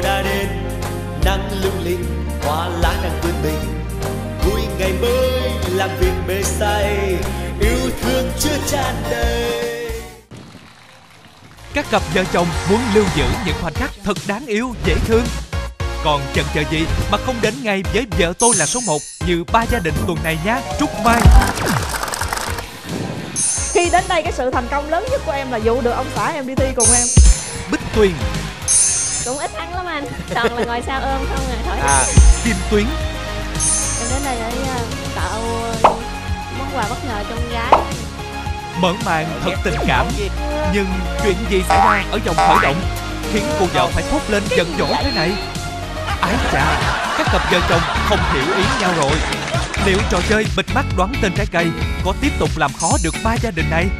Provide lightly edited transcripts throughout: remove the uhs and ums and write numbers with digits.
đã đến, nắng lung linh, hoa lá đang vươn mình. Vui ngày mới, làm việc mê say, yêu thương chưa tràn đầy. Các cặp vợ chồng muốn lưu giữ những khoảnh khắc thật đáng yêu, dễ thương. Còn chần chờ gì mà không đến ngay với Vợ Tôi Là Số 1 như ba gia đình tuần này nhé. Trúc Mai. Khi đến đây, cái sự thành công lớn nhất của em là dụ được ông xã em đi thi cùng em. Bích Tuyền. Cũng ít ăn lắm anh, toàn là ngồi sau ôm không thôi. Kim Tuyến. Em đến đây để tạo món quà bất ngờ cho con gái. Mở màn thật tình cảm, nhưng chuyện gì xảy ra ở vòng khởi động khiến cô vợ phải thốt lên giận dỗi thế này? Ái chà, các cặp vợ chồng không hiểu ý nhau rồi. Liệu trò chơi bịt mắt đoán tên trái cây có tiếp tục làm khó được ba gia đình này?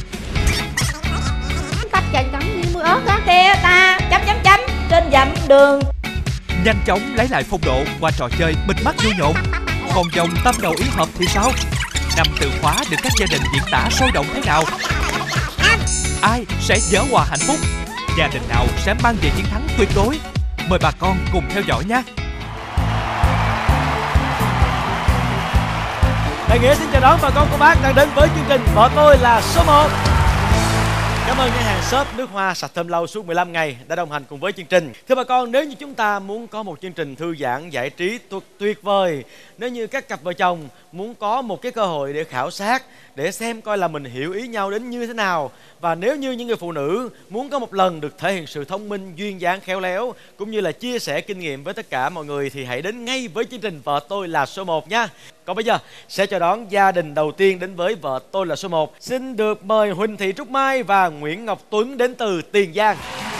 Tách chanh cắm như mưa ớt á kìa ta, chấm trên dặm đường. Nhanh chóng lấy lại phong độ qua trò chơi bịt mắt vui nhộn. Còn vòng tâm đầu ý hợp thì sao? 5 từ khóa được các gia đình diễn tả sôi động thế nào? Ai sẽ giở hòa hạnh phúc? Gia đình nào sẽ mang về chiến thắng tuyệt đối? Mời bà con cùng theo dõi nhé. Đại Nghĩa xin chào đón bà con cô bác đang đến với chương trình Vợ Tôi Là Số 1. Cảm ơn nhãn hàng shop nước hoa sạch thơm lâu suốt 15 ngày đã đồng hành cùng với chương trình. Thưa bà con, nếu như chúng ta muốn có một chương trình thư giãn giải trí tuyệt vời, nếu như các cặp vợ chồng muốn có một cái cơ hội để khảo sát, để xem coi là mình hiểu ý nhau đến như thế nào, và nếu như những người phụ nữ muốn có một lần được thể hiện sự thông minh, duyên dáng, khéo léo cũng như là chia sẻ kinh nghiệm với tất cả mọi người thì hãy đến ngay với chương trình Vợ Tôi Là Số 1 nha. Còn bây giờ sẽ chào đón gia đình đầu tiên đến với Vợ Tôi Là Số 1. Xin được mời Huỳnh Thị Trúc Mai và Nguyễn Ngọc Tuấn đến từ Tiền Giang.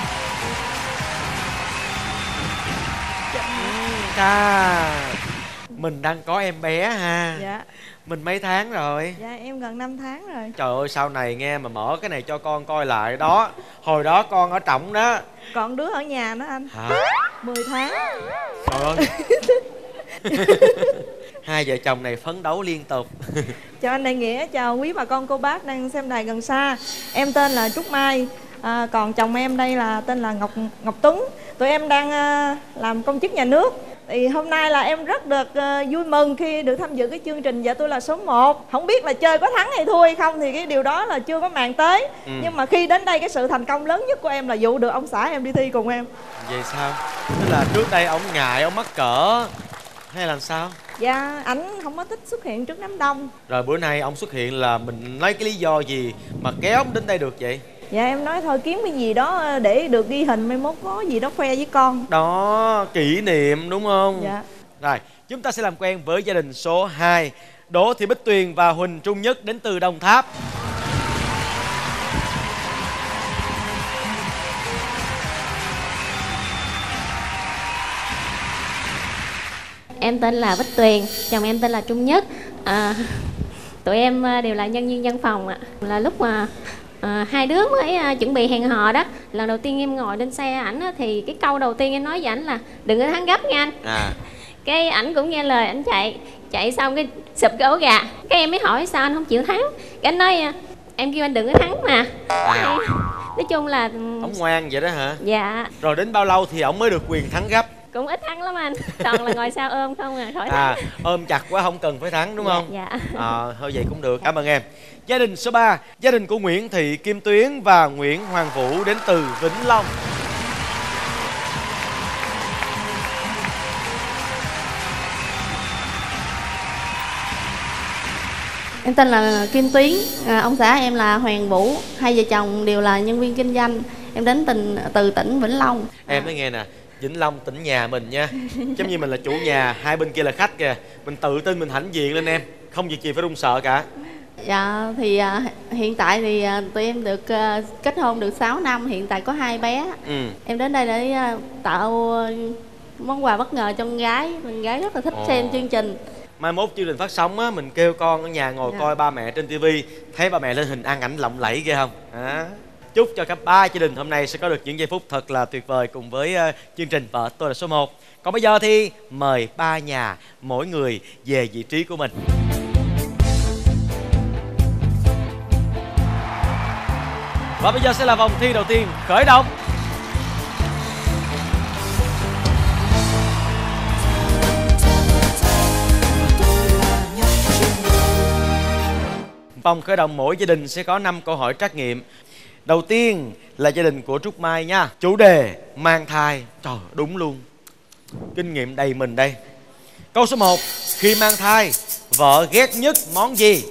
Mình đang có em bé ha. Dạ. Mình mấy tháng rồi? Dạ em gần 5 tháng rồi. Trời ơi, sau này nghe mà mở cái này cho con coi lại đó. Hồi đó con ở trọng đó. Còn đứa ở nhà nữa anh. Hả? 10 tháng. Trời ơi. Hai vợ chồng này phấn đấu liên tục. Chào anh Đại Nghĩa, chào quý bà con cô bác đang xem đài gần xa. Em tên là Trúc Mai, còn chồng em đây là tên là Ngọc Tuấn. Tụi em đang làm công chức nhà nước. Thì hôm nay là em rất được vui mừng khi được tham dự cái chương trình Vợ Tôi Là Số 1. Không biết là chơi có thắng hay thua hay không thì cái điều đó là chưa có màng tới. Nhưng mà khi đến đây, cái sự thành công lớn nhất của em là dụ được ông xã em đi thi cùng em. Vậy sao? Tức là trước đây ông ngại, ông mắc cỡ hay làm sao? Dạ, ảnh không có thích xuất hiện trước đám đông. Rồi bữa nay ông xuất hiện là mình lấy cái lý do gì mà kéo ông đến đây được vậy? Dạ em nói thôi kiếm cái gì đó để được ghi hình, mai mốt có gì đó khoe với con. Đó, kỷ niệm đúng không? Dạ. Rồi, chúng ta sẽ làm quen với gia đình số 2, Đỗ Thị Bích Tuyền và Huỳnh Trung Nhất đến từ Đồng Tháp. Em tên là Bích Tuyền, chồng em tên là Trung Nhất. Tụi em đều là nhân viên văn phòng ạ. Là lúc mà hai đứa mới chuẩn bị hẹn hò đó, lần đầu tiên em ngồi lên xe ảnh á, thì cái câu đầu tiên em nói với ảnh là đừng có thắng gấp nha anh. Cái ảnh cũng nghe lời, ảnh chạy xong cái sụp cái ổ gà. Cái em mới hỏi sao anh không chịu thắng, cái anh nói em kêu anh đừng có thắng mà. Nói chung là Ông ngoan vậy đó hả? Dạ. Rồi đến bao lâu thì ổng mới được quyền thắng gấp? Cũng ít thắng lắm anh, toàn là ngồi sau ôm không khỏi thắng. Ôm chặt quá không cần phải thắng đúng không? Dạ. Thôi vậy cũng được, cảm ơn em. Gia đình số 3, gia đình của Nguyễn Thị Kim Tuyến và Nguyễn Hoàng Vũ đến từ Vĩnh Long. Em tên là Kim Tuyến, ông xã em là Hoàng Vũ, hai vợ chồng đều là nhân viên kinh doanh. Em đến từ tỉnh Vĩnh Long. Em nói nghe nè, Vĩnh Long tỉnh nhà mình nha. Giống như mình là chủ nhà, hai bên kia là khách kìa. Mình tự tin, mình hãnh diện lên em. Không việc gì phải run sợ cả. Dạ thì hiện tại thì tụi em được kết hôn được 6 năm, hiện tại có 2 bé. Em đến đây để tạo món quà bất ngờ cho con gái. Mình gái rất là thích xem chương trình. Mai mốt chương trình phát sóng á, mình kêu con ở nhà ngồi coi ba mẹ trên tivi, thấy ba mẹ lên hình ăn ảnh lộng lẫy ghê không? Chúc cho cả ba gia đình hôm nay sẽ có được những giây phút thật là tuyệt vời cùng với chương trình Vợ Tôi Là Số 1. Còn bây giờ thì mời ba nhà mỗi người về vị trí của mình. Và bây giờ sẽ là vòng thi đầu tiên khởi động. Vòng khởi động mỗi gia đình sẽ có 5 câu hỏi trắc nghiệm. Đầu tiên là gia đình của Trúc Mai nha. Chủ đề mang thai. Trời, đúng luôn. Kinh nghiệm đầy mình đây. Câu số 1. Khi mang thai, vợ ghét nhất món gì?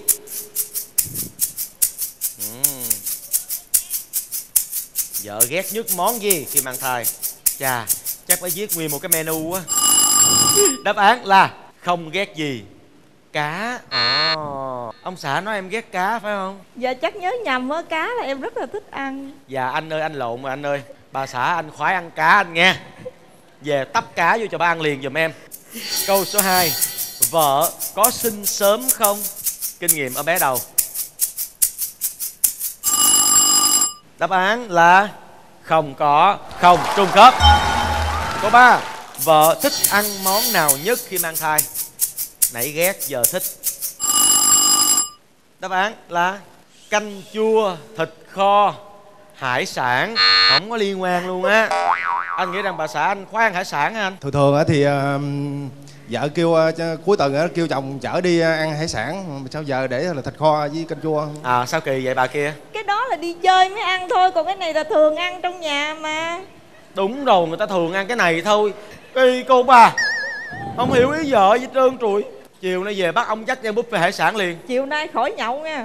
Vợ ghét nhất món gì khi mang thai? Chà, chắc phải viết nguyên một cái menu á. Đáp án là không ghét gì. Cá. Ông xã nói em ghét cá phải không? Dạ chắc nhớ nhầm á, cá là em rất là thích ăn. Dạ anh ơi, anh lộn rồi anh ơi. Bà xã anh khoái ăn cá anh nghe. Về tấp cá vô cho ba ăn liền giùm em. Câu số 2. Vợ có sinh sớm không? Kinh nghiệm ở bé đầu. Đáp án là không có, không trùng khớp. Câu 3. Vợ thích ăn món nào nhất khi mang thai? Nãy ghét giờ thích. Đáp án là canh chua, thịt kho, hải sản. Không có liên quan luôn á. Anh nghĩ rằng bà xã anh khoái ăn hải sản hả anh? Thường thì vợ kêu cuối tuần kêu chồng chở đi ăn hải sản. Sao giờ để là thịt kho với canh chua? Sao kỳ vậy bà kia? Cái đó là đi chơi mới ăn thôi, còn cái này là thường ăn trong nhà mà. Đúng rồi, người ta thường ăn cái này thôi. Kỳ cô bà, không hiểu ý vợ gì trơn trụi. Chiều nay về bắt ông dắt ra buffet hải sản liền. Chiều nay khỏi nhậu nha.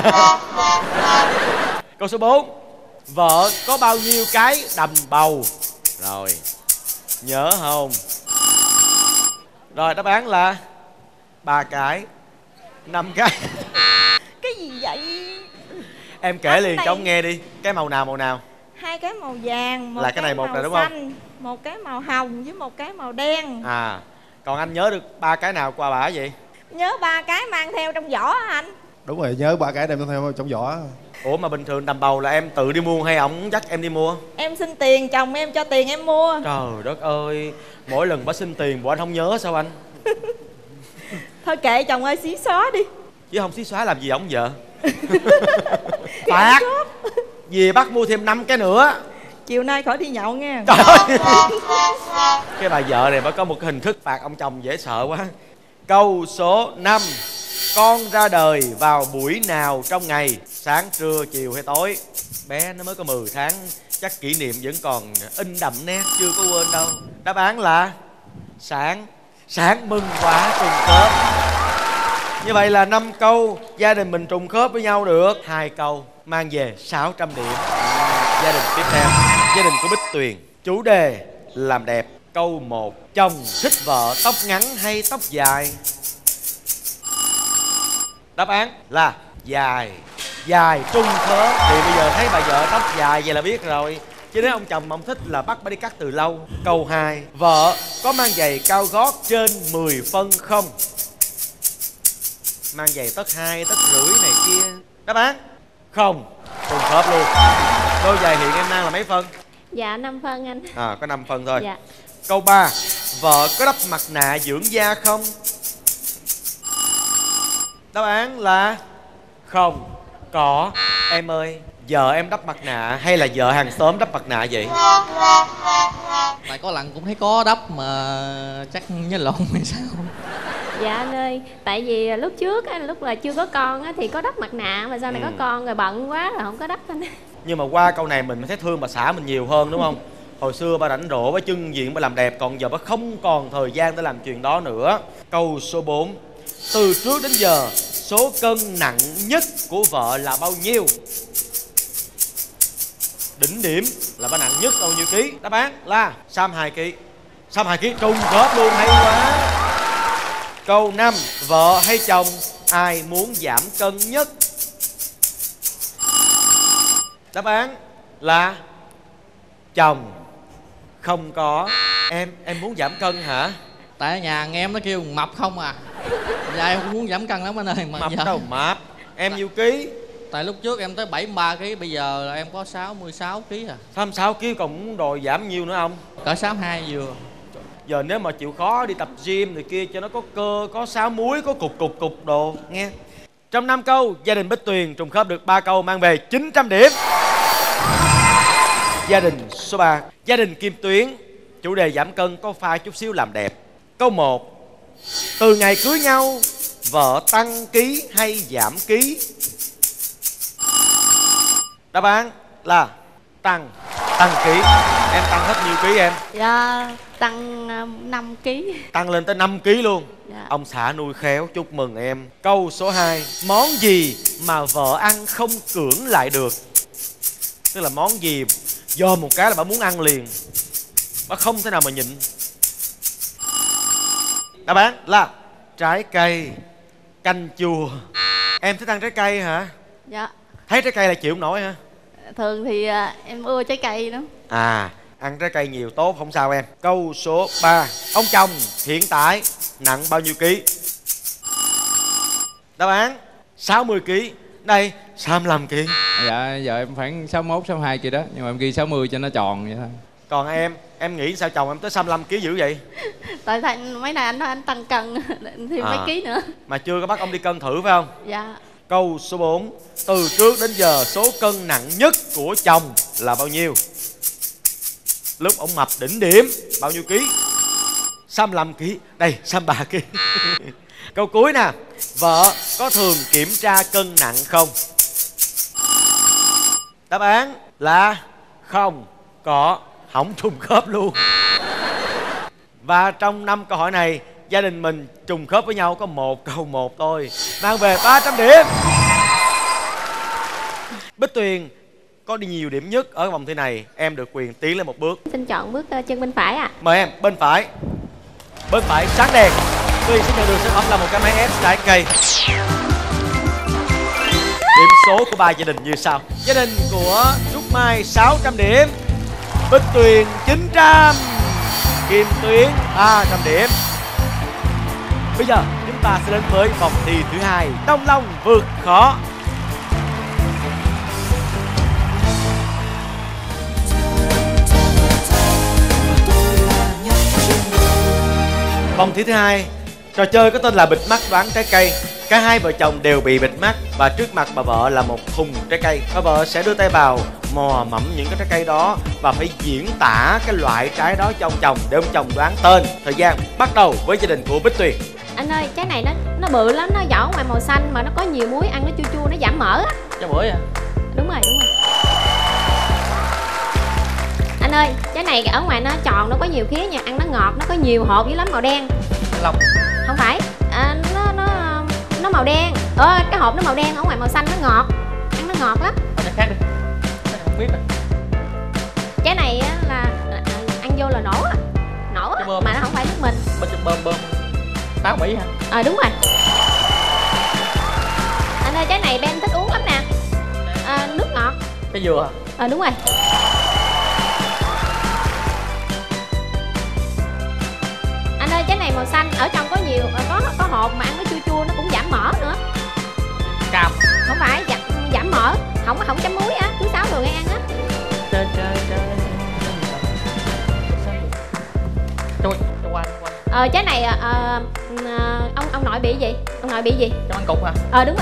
Câu số 4. Vợ có bao nhiêu cái đầm bầu? Rồi, nhớ không? Rồi đáp án là 3 cái, 5 cái. Cái gì vậy? Em kể liền cho ông nghe đi. Cái màu nào màu nào? 2 cái màu vàng, một là cái này một màu này đúng xanh, không? một cái màu hồng với một cái màu đen. Còn anh nhớ được 3 cái nào qua bả vậy? Nhớ 3 cái mang theo trong giỏ hả anh? Đúng rồi, nhớ 3 cái đem theo trong giỏ. Ủa mà bình thường đầm bầu là em tự đi mua hay ổng dắt em đi mua? Em xin tiền, chồng em cho tiền em mua. Trời đất ơi, mỗi lần bả xin tiền bộ anh không nhớ sao anh? Thôi kệ chồng ơi, xí xóa đi. Chứ không xí xóa làm gì ổng vợ. Phạt. Về bắt mua thêm 5 cái nữa. Chiều nay khỏi đi nhậu nghe. Trời ơi. Cái bà vợ này bà có một cái hình thức phạt ông chồng dễ sợ quá. Câu số 5. Con ra đời vào buổi nào trong ngày? Sáng, trưa, chiều hay tối? Bé nó mới có 10 tháng, chắc kỷ niệm vẫn còn in đậm nét, chưa có quên đâu. Đáp án là sáng. Sáng, mừng quá, trùng khớp. Như vậy là 5 câu gia đình mình trùng khớp với nhau được. 2 câu mang về 600 điểm. Gia đình tiếp theo, gia đình của Bích Tuyền. Chủ đề làm đẹp. Câu 1. Chồng thích vợ tóc ngắn hay tóc dài? Đáp án là dài. Dài trùng khớp. Thì bây giờ thấy bà vợ tóc dài vậy là biết rồi. Chứ nếu ông chồng mà ông thích là bắt bà đi cắt từ lâu. Câu 2. Vợ có mang giày cao gót trên 10 phân không? Mang giày tấc 2, tấc rưỡi này kia. Đáp án không. Trùng khớp luôn. Đôi giày hiện em mang là mấy phân? Dạ 5 phân anh. Có 5 phân thôi. Dạ. Câu 3. Vợ có đắp mặt nạ dưỡng da không? Đáp án là không có. Em ơi, vợ em đắp mặt nạ hay là vợ hàng xóm đắp mặt nạ vậy? Tại có lần cũng thấy có đắp mà chắc nhớ lộn hay sao. Dạ anh ơi, tại vì lúc trước lúc là chưa có con á, thì có đắp mặt nạ, mà sau này có con rồi bận quá rồi không có đắp anh. Nhưng mà qua câu này mình thấy thương bà xã mình nhiều hơn đúng không? Hồi xưa bà rảnh rỗi, bà trưng diện, bà làm đẹp, còn giờ bà không còn thời gian để làm chuyện đó nữa. Câu số 4. Từ trước đến giờ, số cân nặng nhất của vợ là bao nhiêu? Đỉnh điểm là bà nặng nhất bao nhiêu ký? Đáp án là 62 kg. 62 kg trùng khớp luôn, hay quá. Câu 5. Vợ hay chồng ai muốn giảm cân nhất? Đáp án là chồng. Không có. Em muốn giảm cân hả? Tại ở nhà nghe em nó kêu mập không à. Dạ em cũng muốn giảm cân lắm anh ơi mà Mập giờ... đâu mập. Em nhiêu ký? Tại lúc trước em tới 73 kg, bây giờ là em có 66 kg à. 36 kg còn muốn đòi giảm nhiêu nữa không? Cỡ 62 vừa. Giờ nếu mà chịu khó đi tập gym này kia cho nó có cơ, có sáo muối, có cục đồ nghe. Trong 5 câu, gia đình Bích Tuyền trùng khớp được 3 câu mang về 900 điểm. Gia đình số 3, gia đình Kim Tuyến. Chủ đề giảm cân có pha chút xíu làm đẹp. Câu 1. Từ ngày cưới nhau, vợ tăng ký hay giảm ký? Đáp án là tăng ký. Em tăng hết nhiêu ký em? Dạ tăng 5 kg. Tăng lên tới 5 ký luôn. Dạ. Ông xã nuôi khéo, chúc mừng em. Câu số 2. Món gì mà vợ ăn không cưỡng lại được? Tức là món gì do một cái là bà muốn ăn liền, bà không thể nào mà nhịn. Đáp án là trái cây, canh chua. Em thích ăn trái cây hả? Dạ. Thấy trái cây là chịu không nổi hả? Thường thì em ưa trái cây lắm. À, ăn trái cây nhiều tốt, không sao em. Câu số 3. Ông chồng hiện tại nặng bao nhiêu ký? Đáp án 60 ký. Đây 65 ký. Dạ giờ em khoảng 61, 62 kia đó. Nhưng mà em ghi 60 cho nó tròn vậy thôi. Còn em nghĩ sao chồng em tới 65 ký dữ vậy? Tại mấy nay anh nói anh tăng cân thêm mấy ký nữa. Mà chưa có bắt ông đi cân thử phải không? Dạ. Câu số 4. Từ trước đến giờ số cân nặng nhất của chồng là bao nhiêu? Lúc ông mập đỉnh điểm bao nhiêu ký? 65 ký. Đây 63 ký. Câu cuối nè. Vợ có thường kiểm tra cân nặng không? Đáp án là không có. Không trùng khớp luôn. Và trong 5 câu hỏi này, gia đình mình trùng khớp với nhau có 1 câu 1 thôi, mang về 300 điểm. Bích Tuyền có đi nhiều điểm nhất ở vòng thi này, em được quyền tiến lên một bước. Xin chọn bước chân bên phải ạ. Mời em, bên phải. Bên phải sáng đèn. Tuyền sẽ nhận được sản phẩm là một cái máy ép trái cây. Điểm số của 3 gia đình như sau. Gia đình của Trúc Mai 600 điểm, Bích Tuyền 900, Kim Tuyến 300 điểm. Bây giờ chúng ta sẽ đến với vòng thi thứ 2, Đông Long vượt khó. Vòng thi thứ 2, trò chơi có tên là bịt mắt đoán trái cây. Cả hai vợ chồng đều bị bịt mắt và trước mặt bà vợ là một thùng trái cây. Bà vợ sẽ đưa tay vào mò mẫm những cái trái cây đó và phải diễn tả cái loại trái đó cho ông chồng để ông chồng đoán tên. Thời gian bắt đầu với gia đình của Bích Tuyền. Anh ơi, trái này nó bự lắm, nó vỏ ngoài màu xanh mà nó có nhiều muối, ăn nó chua chua, nó giảm mỡ á. Trái bưởi à? Đúng rồi. Anh ơi, trái này ở ngoài nó tròn, nó có nhiều khía nha, ăn nó ngọt, nó có nhiều hột với lắm màu đen. Long. Không phải, nó màu đen. Cái hộp nó màu đen, ở ngoài màu xanh nó ngọt, ăn nó ngọt lắm. Trái khác đi. Không biết rồi. Trái này á là ăn vô là nổ á, mà nó không phải nước mình. Bơm táo Mỹ hả? Đúng rồi. Anh ơi, trái này Ben thích uống lắm nè. Nước ngọt. Trái dừa hả? Đúng rồi. Anh ơi, trái này màu xanh, ở trong có nhiều có hột mà ăn nó chua chua, nó cũng giảm mỡ nữa. Cam. Không phải, giảm mỡ, không chấm muối á, thứ 6 đồ nghe ăn á. Trái này ông nội bị gì? Ông nội bị gì? Trong ăn cục hả? Đúng rồi.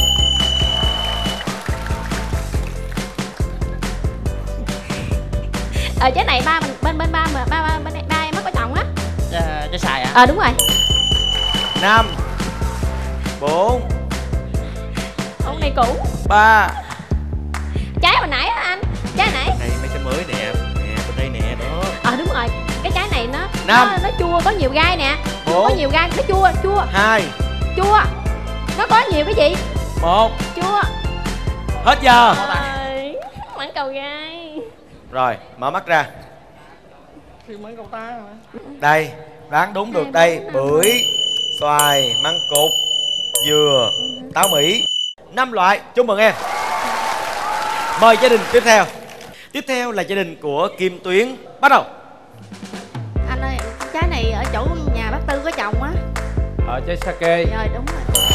Trái này ba em mất có chồng á. Trái xài hả? Đúng rồi. 5 4 Ông này cũ. 3. Trái hồi nãy á anh. Trái nãy. Này mấy cái mới nè, bên đây nè đó. Đúng rồi. Cái trái này nó chua, có nhiều gai nè. Có nhiều gai, nó chua. 2. Chua. Nó có nhiều cái gì? 1. Chua. Hết giờ. Mãn cầu gai. Rồi, mở mắt ra. Thì mãn cầu ta hả? Đây, đoán đúng được đây. Bưởi, xoài, măng cụt, dừa, táo Mỹ. 5 loại, chúc mừng em. Mời gia đình tiếp theo. Tiếp theo là gia đình của Kim Tuyến. Bắt đầu. Anh ơi, trái này ở chỗ nhà bác Tư có trồng á. Trái sake. Rồi đúng rồi.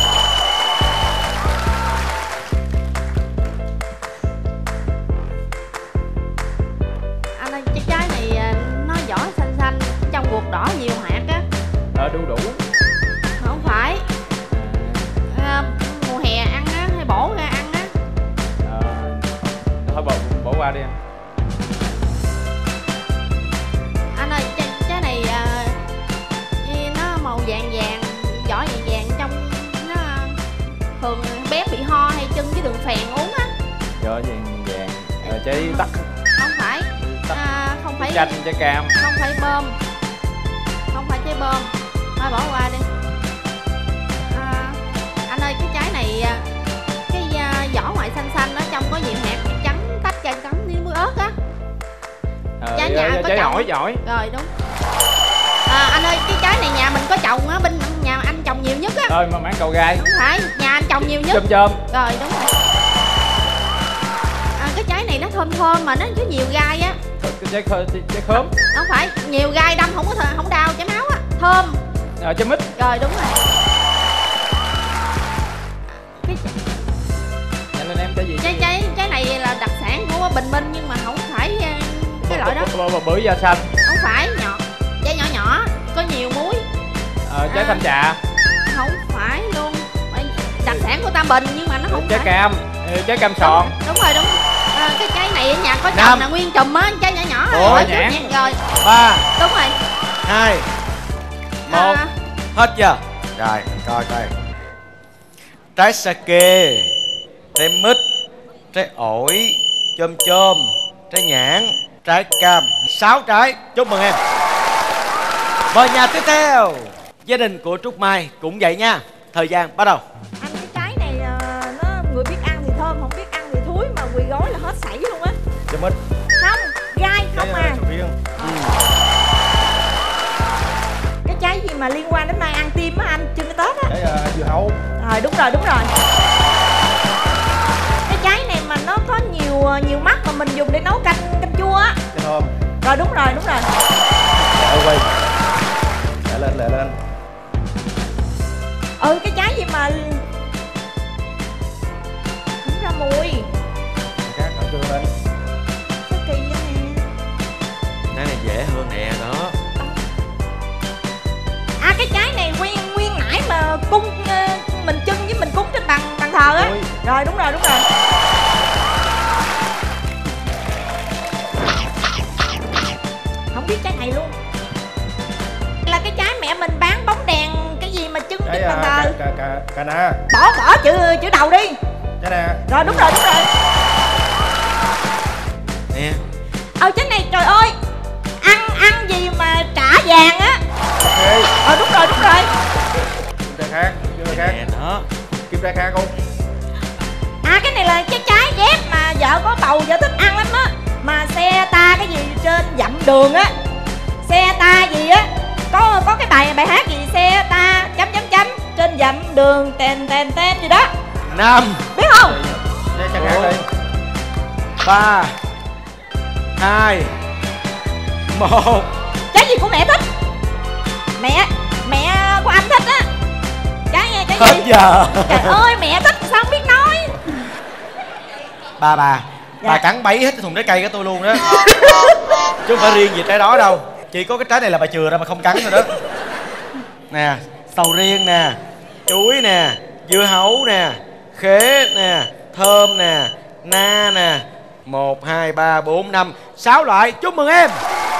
Anh ơi, trái này nó vỏ xanh xanh, trong ruột đỏ nhiều hạt á. Đu đủ. Không phải. Mùa hè ăn á, hay bổ ra ăn á. Thôi bỏ qua đi anh. Anh ơi, trái này nó màu vàng vàng, vỏ vàng vàng, trong nó thường bé bị ho hay chân với đường phèn uống á. Vỏ vàng vàng. trái tắc, Không phải. Không phải. chanh, trái cam. Không phải bơm. Không phải trái bơm. Thôi bỏ qua đi. Anh ơi, cái trái này cái vỏ ngoài xanh xanh ở trong có nhiều hạt trắng tách ra cắm với muối ớt á. Trái nhà có trái trồng. ổi. Rồi đúng. Anh ơi, cái trái này nhà mình có trồng á, bên nhà anh trồng nhiều nhất á. Rồi mà mảng cầu gai. Không phải, nhà anh trồng nhiều nhất. Chôm. Rồi đúng rồi. Cái trái này nó thơm thơm mà nó có nhiều gai á. Trái khóm. Không phải, nhiều gai đâm không đau chảy máu á, thơm. Trái mít. Rồi đúng rồi. Nhanh lên em, trái gì? Trái này là đặc sản của Bình Minh nhưng mà không phải cái loại đó. Bưởi da xanh. Không phải, trái nhỏ nhỏ có nhiều muối. Trái thanh trà. Không phải luôn. Đặc sản của Tam Bình nhưng mà nó không trái phải. cam. Trái cam sòn. Đúng rồi. Cái trái này ở nhà có Năm. trồng là nguyên chùm á, trái nhỏ nhỏ. Ủa, nhãn. Rồi. 3, Đúng rồi. 2, 1. Hết chưa? Rồi, coi. Trái sake, trái mít, trái ổi, chôm, trái nhãn, trái cam. 6 trái. Chúc mừng em. Mời nhà tiếp theo. Gia đình của Trúc Mai cũng vậy nha. Thời gian bắt đầu. Anh cái trái này nó người biết ăn thì thơm, không biết ăn thì thúi, mà quỳ gói là hết sảy luôn á. Trái mít. Không, gai không à. Sầu riêng. Cái trái gì mà liên quan đến mai ăn tim á anh, chưa Tết á. Trái dưa hấu. Rồi đúng rồi. Cái trái này mà nó có nhiều mắt mà mình dùng để nấu canh chua á. Trái thơm. Rồi đúng rồi. Quay. Lẹ lên. Cái trái gì mà không ra mùi. Cát ở chưa lên. Sao kỳ vậy nè. Cái này dễ hơn nè đó. Cái trái này nguyên nãy mà cung mình trưng với mình cúng trên bàn thờ á. Rồi đúng rồi. Không biết trái này luôn. Là cái trái mẹ mình bán bóng đèn cái gì mà trưng trên bàn thờ. Cà na. Bỏ chữ đầu đi. Trái nè. Rồi đúng rồi. Nè. Trái này trời ơi, ăn gì mà trả vàng á. Ok. Đúng rồi. Kim trái khác. Nè đó. Kim trái khác không? Cái này là cái trái ghép mà vợ có bầu vợ thích ăn lắm á. Mà xe ta cái gì trên dặm đường á. Xe ta gì á. Có cái bài hát gì xe ta ... trên dặm đường tên gì đó. 5, Biết không? Trái khác đi. 3, 2, 1. Trái gì của mẹ thích? Mẹ của anh thích á. Trái Hết gì? giờ. Trời ơi, mẹ thích sao không biết nói. Bà Dạ. cắn bấy hết cái thùng trái cây của tôi luôn đó. Chứ không phải riêng gì trái đó đâu. Chỉ có cái trái này là bà chừa ra mà không cắn thôi đó. Nè, sầu riêng nè, chuối nè, dưa hấu nè, khế nè, thơm nè, na nè. 1, 2, 3, 4, 5, 6 loại. Chúc mừng em.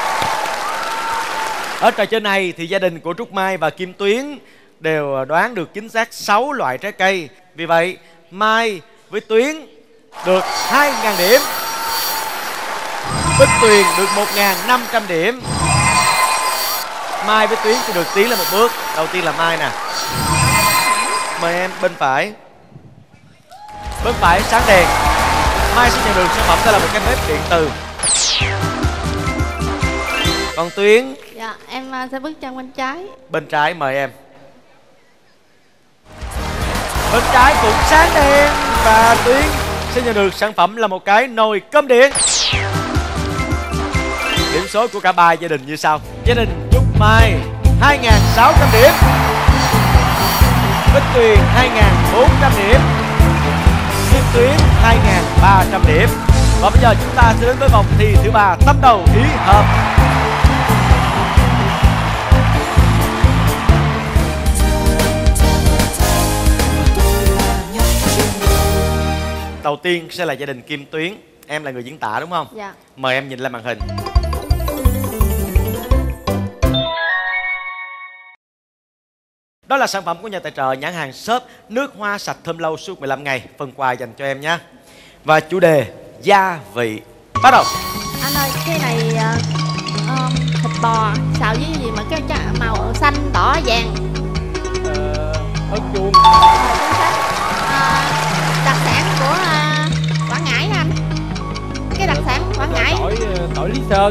Ở trò chơi này thì gia đình của Trúc Mai và Kim Tuyến đều đoán được chính xác 6 loại trái cây. Vì vậy Mai với Tuyến được 2.000 điểm, Bích Tuyền được 1.500 điểm. Mai với Tuyến sẽ được tiến lên một bước. Đầu tiên là Mai nè. Mời em bên phải. Bên phải sáng đèn. Mai sẽ nhận được sản phẩm, đó là một cái bếp điện từ. Còn Tuyến? Dạ, em sẽ bước chân bên trái. Bên trái mời em. Bên trái cũng sáng đèn. Và Tuyến sẽ nhận được sản phẩm là một cái nồi cơm điện. Điểm số của cả ba gia đình như sau. Gia đình Trúc Mai 2.600 điểm, Bích Tuyền 2.400 điểm, Kim Tuyến 2.300 điểm. Và bây giờ chúng ta sẽ đến với vòng thi thứ 3, tâm đầu ý hợp. Đầu tiên sẽ là gia đình Kim Tuyến. Em là người diễn tả đúng không? Dạ. Mời em nhìn lên màn hình. Đó là sản phẩm của nhà tài trợ nhãn hàng Shop nước hoa sạch thơm lâu suốt 15 ngày. Phần quà dành cho em nhé. Và chủ đề gia vị Bắt đầu. Anh ơi, cái này thịt bò xào với gì mà cái màu xanh đỏ vàng. Ớt chuông. Đặc sản của Quảng Ngãi anh. Cái đặc sản Quảng Ngãi. Tỏi Lý Sơn.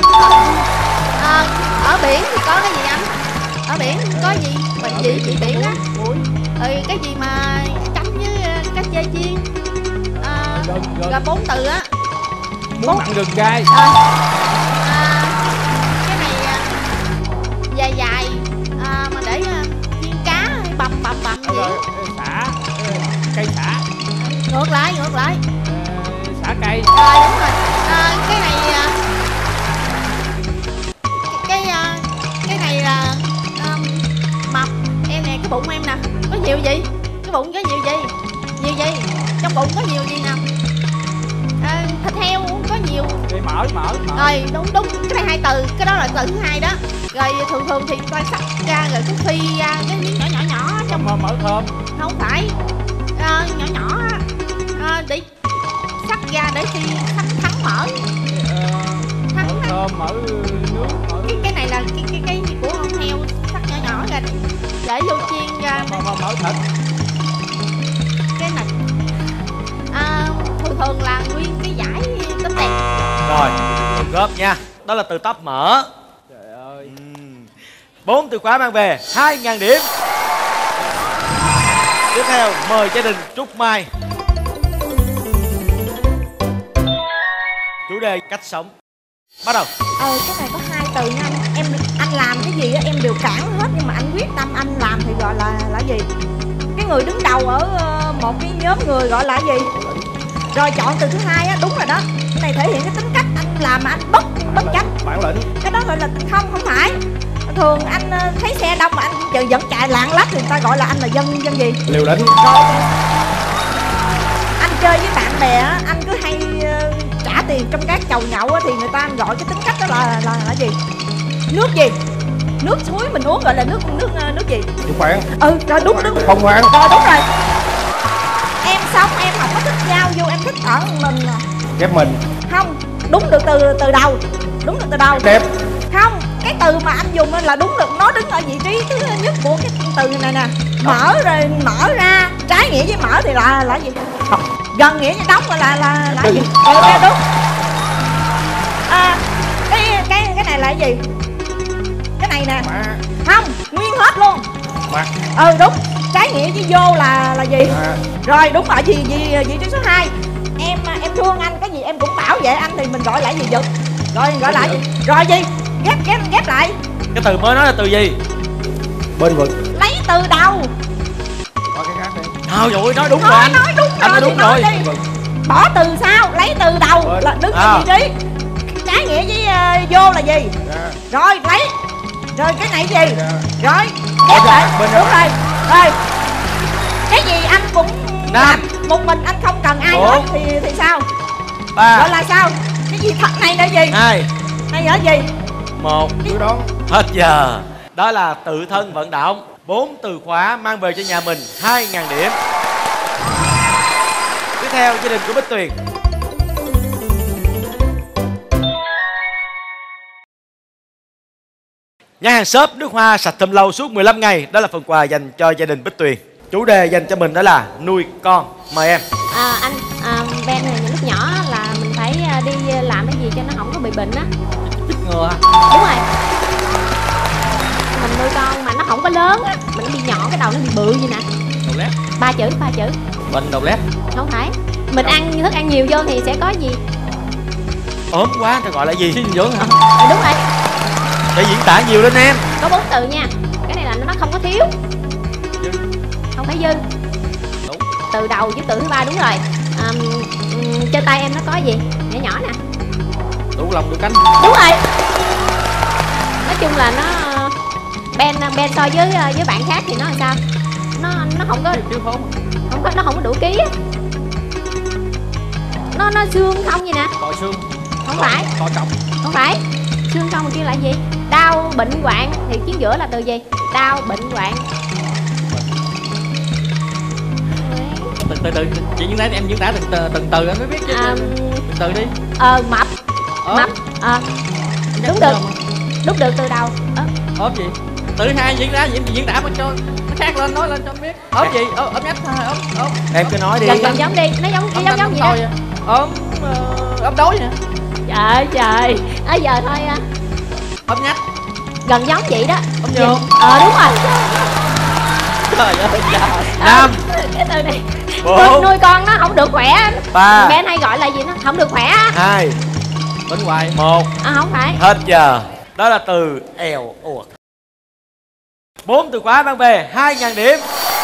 Ở biển thì có cái gì anh? Ở biển có gì? Bệnh gì biển á? Cái gì mà chấm với cá chê chiên. Gồm 4 từ á. Muối mặn gừng cay. Cái này dài dài mà để chiên cá bầm vậy. Xả. Cây xả. Ngược lại. Xả cây. Rồi đúng rồi. Cái này cái này là mập. Em nè, cái bụng em nè có nhiều gì? Cái bụng có nhiều gì? Nhiều gì? Trong bụng có nhiều gì nè? Thịt heo có nhiều. Mỡ. Rồi đúng cái này 2 từ, cái đó là từ thứ 2 đó. Rồi thường thì ta sắc ra rồi cứ phi ra cái miếng nhỏ trong mỡ thơm. không phải nhỏ để sắc ra để khi thắng mỡ. Mỡ thơm, mỡ nướng. Cái này là cái gì của con heo sắc nhỏ ra để vô chiên ra. Mỡ thịt. Cái này thường là nguyên cái dải tấm tẹt. Rồi, góp nha. Đó là từ tóc mỡ. Trời ơi. 4 từ khóa mang về 2.000 điểm. Tiếp theo mời gia đình Trúc Mai. Chủ đề cách sống. Bắt đầu. Cái này có 2 từ nha anh. Anh làm cái gì á em đều cản hết, nhưng mà anh quyết tâm anh làm thì gọi là gì? Cái người đứng đầu ở một cái nhóm người gọi là gì? Rồi chọn từ thứ 2 á, đúng rồi đó. Cái này thể hiện cái tính cách anh làm mà anh bất chấp. Bản lĩnh. Cái đó gọi là không phải. Thường anh thấy xe đông mà anh vẫn chạy lạng lách thì người ta gọi là anh là dân gì? Liều lĩnh. Rồi anh chơi với bạn bè á, anh cứ hay trả tiền trong các chầu nhậu á, thì người ta gọi cái tính cách đó là gì? Nước gì? Nước suối mình uống gọi là nước gì? Đúng khoan. Rồi đúng. Không khoan. Rồi đúng rồi. Em sống em không có thích giao vô, em thích ở mình à. Ghép mình. Không, đúng được từ đầu. Đúng được từ đầu. Đẹp. Không, cái từ mà anh dùng là đúng được, nó đứng ở vị trí thứ nhất của cái từ này nè. Mở rồi mở ra, trái nghĩa với mở thì là gì? Không. Gần nghĩa với đóng là gì? Đúng. Cái này là cái gì? Cái này nè. Không, nguyên hết luôn. Đúng. Trái nghĩa với vô là gì? Rồi đúng rồi, vị trí số 2. Em thương anh, cái gì em cũng bảo vệ anh thì mình gọi lại gì giật. Rồi gọi lại gì? Rồi gì? Ghép lại. Cái từ mới nói là từ gì? Bên vực. Lấy từ đầu. Có cái khác đi. Rồi nói đúng rồi anh. Nói đúng anh rồi. nói đúng rồi. Bỏ từ sau, lấy từ đầu là đứng ở vị trí. Trái nghĩa với vô là gì? Rồi lấy. Rồi cái này gì? Rồi ghép lại. Đúng rồi. Rồi cái gì anh cũng làm một mình, anh không cần ai hết thì sao? 3. Gọi là sao? Cái gì thật này là gì? 2. Này là gì? 1. Cứ đó. Hết giờ. Đó là tự thân vận động. 4 từ khóa mang về cho nhà mình 2.000 điểm. Tiếp theo gia đình của Bích Tuyền. Nhà hàng shop nước hoa sạch thơm lâu suốt 15 ngày. Đó là phần quà dành cho gia đình Bích Tuyền. Chủ đề dành cho mình đó là nuôi con. Mời em. Anh Ben này lúc nhỏ là mình phải đi làm cái gì cho nó không có bị bệnh á. Chích ngừa. Đúng rồi. Mình nuôi con mà nó không có lớn á, mình bị nhỏ cái đầu nó bị bự vậy nè. Đầu lét. 3 chữ. Bệnh đầu lét. Không phải. Mình ăn thức ăn nhiều vô thì sẽ có gì? Ốm quá thì gọi là gì? Dinh dưỡng hả? Đúng rồi. Để diễn tả nhiều lên em. Có 4 từ nha. Cái này là nó không có thiếu. Không phải dư. Đúng. Từ đầu với từ thứ 3 đúng rồi. Trên tay em nó có gì? Nhỏ nhỏ nè. Đủ lòng đủ cánh. Đúng rồi. Nói chung là nó Ben so với bạn khác thì nó làm sao? Nó không có Thiếu phóng. nó không có đủ ký á. Nó xương không vậy nè. Cò xương. Không phải. Cò cọc. Không phải. Xương không mà kêu là gì? Đau bệnh hoạn thì chuyến giữa là từ gì? Đau bệnh hoạn. Từ chị diễn tả em diễn tả từng từ anh mới biết chứ. Từng từ đi. Mập. Mập. Đúng được từ đầu. Ốm gì? Tự hai diễn ra diễn tả mà cho nó khác lên, nói lên cho anh biết. Ốm gì? Ốm nhách thôi, ốm. Em cứ nói đi. Gần giống đi, nó giống gì đó. Ốm đói nè. Trời. Giờ thôi. Ốm nhách. Gần giống vậy đó. Ốm nhôm. Đúng rồi. Trời ơi trời. 5 Cái từ này 4 nuôi con nó không được khỏe. 3 Mẹ anh hay gọi là gì nó không được khỏe. 2 Bên ngoài. 1. Không phải. Hết giờ. Đó là từ eo uột. 4 từ khóa mang về 2.000 điểm.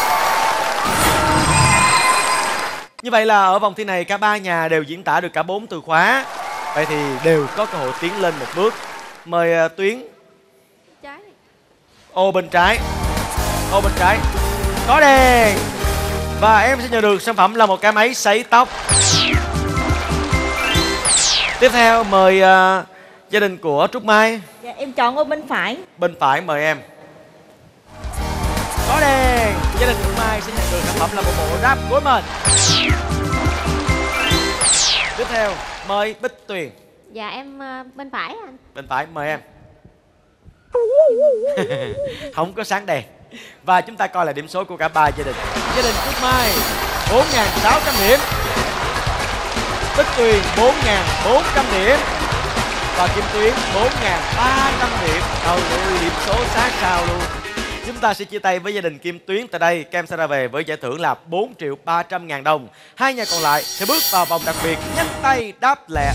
Như vậy là ở vòng thi này cả ba nhà đều diễn tả được cả 4 từ khóa. Vậy thì đều có cơ hội tiến lên một bước. Mời Tuyến. Trái. Ô bên trái. Ô bên trái. Có đèn. Và em sẽ nhận được sản phẩm là một cái máy sấy tóc. Tiếp theo mời gia đình của Trúc Mai. Dạ, em chọn ô bên phải. Bên phải mời em. Có đèn. Gia đình Trúc Mai sẽ nhận được sản phẩm là một bộ ráp gối mền. Tiếp theo mời Bích Tuyền. Dạ em bên phải anh. Bên phải mời em. Không có sáng đèn. Và chúng ta coi là điểm số của cả ba gia đình. Gia đình Trúc Mai 4.600 điểm, Bích Tuyền 4.400 điểm và Kim Tuyến 4.300 điểm. Trời ơi, điểm số sát sao luôn. Chúng ta sẽ chia tay với gia đình Kim Tuyến tại đây. Các em sẽ ra về với giải thưởng là 4.300.000 đồng. Hai nhà còn lại sẽ bước vào vòng đặc biệt nhanh tay đáp lẹ.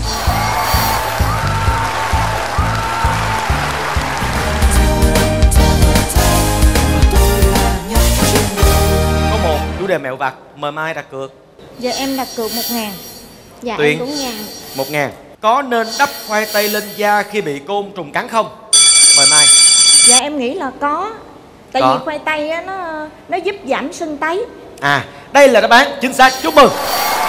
Có một chủ đề mẹo vặt, mời Mai đặt cược. Dạ em đặt cược 1.000. Dạ Tuyền. em cũng ngàn. 1.000. Có nên đắp khoai tây lên da khi bị côn trùng cắn không? Mời Mai. Dạ em nghĩ là có. Tại Có. vì khoai tây á, nó giúp giảm sưng tấy. À, đây là đáp án chính xác, chúc mừng.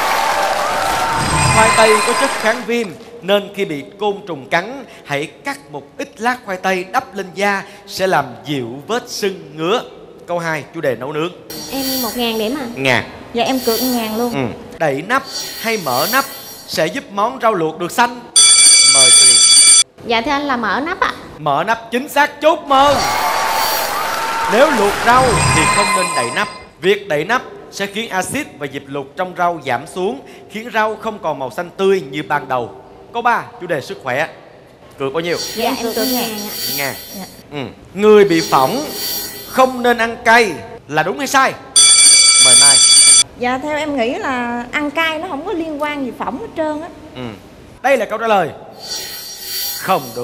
Khoai tây có chất kháng viêm nên khi bị côn trùng cắn, hãy cắt một ít lát khoai tây đắp lên da sẽ làm dịu vết sưng ngứa. Câu 2, chủ đề nấu nướng. Em 1.000 điểm à? Ngàn. Dạ em cược 1.000 luôn. Đậy nắp hay mở nắp sẽ giúp món rau luộc được xanh. Mời Tuyền. Dạ thưa anh là mở nắp ạ. Mở nắp chính xác, chúc mừng. Nếu luộc rau thì không nên đậy nắp. Việc đậy nắp sẽ khiến axit và dịch lục trong rau giảm xuống, khiến rau không còn màu xanh tươi như ban đầu. Câu 3, chủ đề sức khỏe. Cược bao nhiêu? Dạ em cược cược 1.000 1.000. ạ. Ngàn. Dạ. Người bị phỏng không nên ăn cay là đúng hay sai? Mời Mai. Dạ theo em nghĩ là ăn cay nó không có liên quan gì phỏng hết trơn á. Đây là câu trả lời không đúng.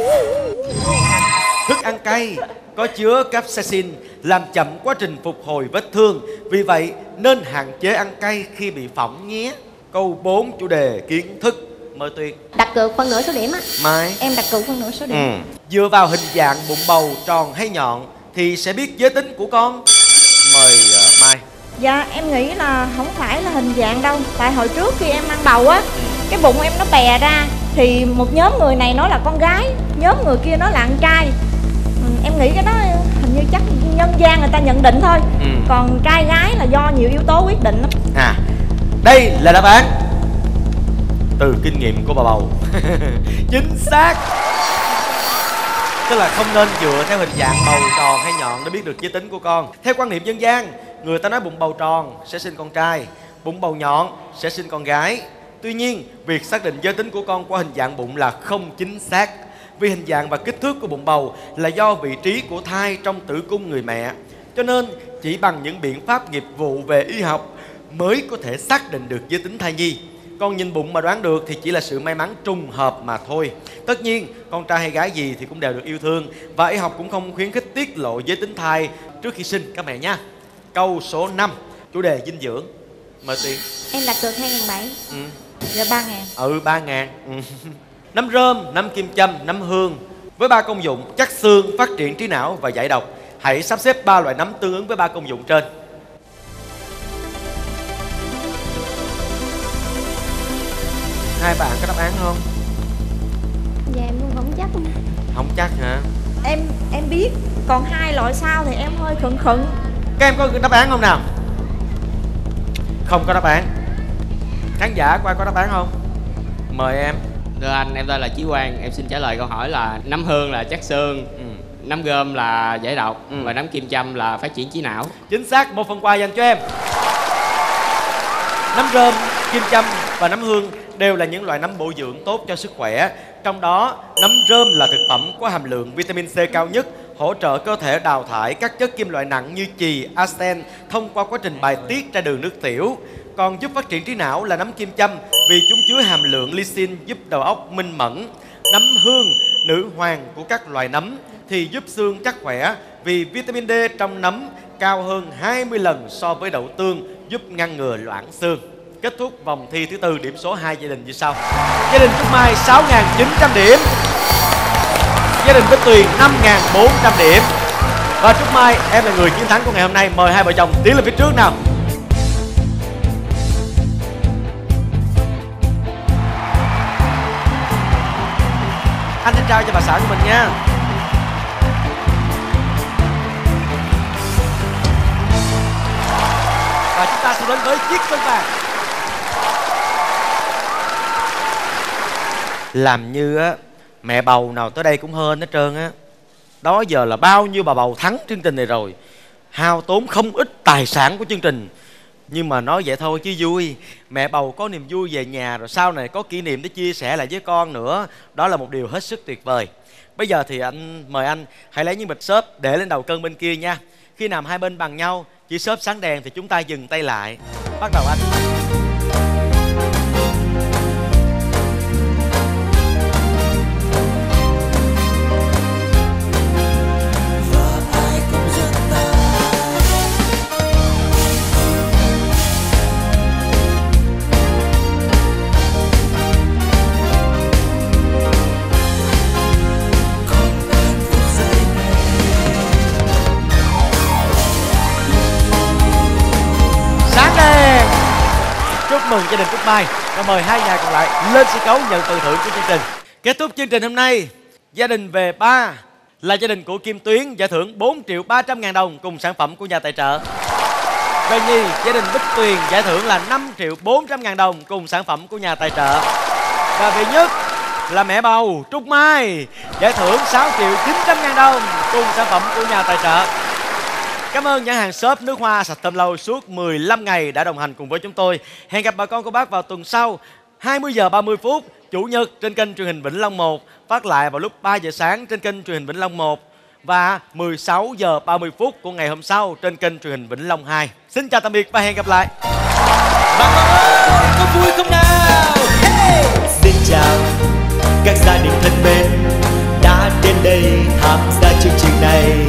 Thức ăn cay có chứa capsaicin làm chậm quá trình phục hồi vết thương. Vì vậy nên hạn chế ăn cay khi bị phỏng nhé. Câu 4, chủ đề kiến thức. Mời Tuyền. Đặt cược phân nửa số điểm á. Mai. Em đặt cược phân nửa số điểm. Dựa vào hình dạng bụng bầu tròn hay nhọn thì sẽ biết giới tính của con. Mời Mai. Dạ em nghĩ là không phải là hình dạng đâu. Tại hồi trước khi em ăn bầu á, cái bụng em nó bè ra. Thì một nhóm người này nói là con gái, nhóm người kia nói là con trai. Em nghĩ cái đó hình như chắc nhân gian người ta nhận định thôi. Còn trai gái là do nhiều yếu tố quyết định lắm. À, đây là đáp án từ kinh nghiệm của bà bầu. Chính xác. Tức là không nên dựa theo hình dạng bầu tròn hay nhọn để biết được giới tính của con. Theo quan niệm dân gian, người ta nói bụng bầu tròn sẽ sinh con trai, bụng bầu nhọn sẽ sinh con gái. Tuy nhiên, việc xác định giới tính của con qua hình dạng bụng là không chính xác. Vì hình dạng và kích thước của bụng bầu là do vị trí của thai trong tử cung người mẹ. Cho nên, chỉ bằng những biện pháp nghiệp vụ về y học mới có thể xác định được giới tính thai nhi. Còn nhìn bụng mà đoán được thì chỉ là sự may mắn trùng hợp mà thôi. Tất nhiên, con trai hay gái gì thì cũng đều được yêu thương. Và y học cũng không khuyến khích tiết lộ giới tính thai trước khi sinh các mẹ nha. Câu số 5, chủ đề dinh dưỡng. Mời Tuyền. Em đặt cược 2.700. Dạ 3.000. 3.000. Nấm rơm, nấm kim châm, nấm hương với 3 công dụng chắc xương, phát triển trí não và giải độc. Hãy sắp xếp 3 loại nấm tương ứng với 3 công dụng trên. Hai bạn có đáp án không? Dạ em cũng không chắc. Không chắc hả? Em biết. Còn 2 loại sau thì em hơi khựng khựng. Các em có đáp án không nào? Không có đáp án. Khán giả có ai có đáp án không? Mời em. Thưa anh, em tên là Chí Quang. Em xin trả lời câu hỏi là nấm hương là chất xương, nấm gom là giải độc, và nấm kim châm là phát triển trí não. Chính xác, 1 phần quà dành cho em. Nấm rơm, kim châm và nấm hương đều là những loại nấm bổ dưỡng tốt cho sức khỏe. Trong đó, nấm rơm là thực phẩm có hàm lượng vitamin C cao nhất, hỗ trợ cơ thể đào thải các chất kim loại nặng như chì, arsen thông qua quá trình bài tiết ra đường nước tiểu. Còn giúp phát triển trí não là nấm kim châm vì chúng chứa hàm lượng lysine giúp đầu óc minh mẫn. Nấm hương, nữ hoàng của các loài nấm, thì giúp xương chắc khỏe vì vitamin D trong nấm cao hơn 20 lần so với đậu tương, giúp ngăn ngừa loãng xương. Kết thúc vòng thi thứ tư, điểm số 2 gia đình như sau. Gia đình Trúc Mai 6.900 điểm, gia đình Bích Tuyền 5.400 điểm. Và Trúc Mai, em là người chiến thắng của ngày hôm nay. Mời hai vợ chồng tiến lên phía trước nào. Anh sẽ trao cho bà xã của mình nha. Và chúng ta sẽ đến với chiếc cân vàng. Làm như á mẹ bầu nào tới đây cũng hên hết trơn á. Đó giờ là bao nhiêu bà bầu thắng chương trình này rồi, hao tốn không ít tài sản của chương trình. Nhưng mà nói vậy thôi chứ vui. Mẹ bầu có niềm vui về nhà, rồi sau này có kỷ niệm để chia sẻ lại với con nữa. Đó là một điều hết sức tuyệt vời. Bây giờ thì mời anh hãy lấy những bịch xốp để lên đầu cân bên kia nha. Khi nào hai bên bằng nhau, chỉ xốp sáng đèn thì chúng ta dừng tay lại. Bắt đầu anh. Chúc mừng gia đình Trúc Mai. Và mời hai nhà còn lại lên sân khấu nhận phần thưởng của chương trình. Kết thúc chương trình hôm nay, gia đình về 3 là gia đình của Kim Tuyến, giải thưởng 4.300.000 đồng cùng sản phẩm của nhà tài trợ. Về nhì, gia đình Bích Tuyền, giải thưởng là 5.400.000 đồng cùng sản phẩm của nhà tài trợ. Và về nhất là mẹ bầu Trúc Mai, giải thưởng 6.900.000 đồng cùng sản phẩm của nhà tài trợ. Cảm ơn nhãn hàng shop nước hoa sạch thơm lâu suốt 15 ngày đã đồng hành cùng với chúng tôi. Hẹn gặp bà con cô bác vào tuần sau 20 giờ 30 phút Chủ nhật trên kênh truyền hình Vĩnh Long 1, phát lại vào lúc 3 giờ sáng trên kênh truyền hình Vĩnh Long 1 và 16 giờ 30 phút của ngày hôm sau trên kênh truyền hình Vĩnh Long 2. Xin chào tạm biệt và hẹn gặp lại. Bà con ơi, có vui không nào? Hey! Xin chào các gia đình thân mến đã đến đây tham gia chương trình này.